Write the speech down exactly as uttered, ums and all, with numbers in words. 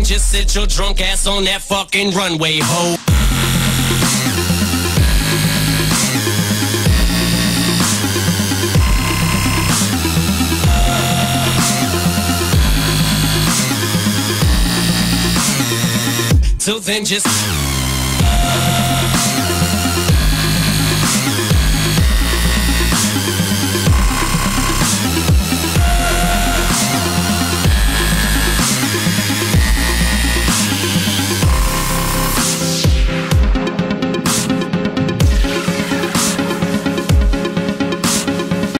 then just sit your drunk ass on that fucking runway, ho. Till then just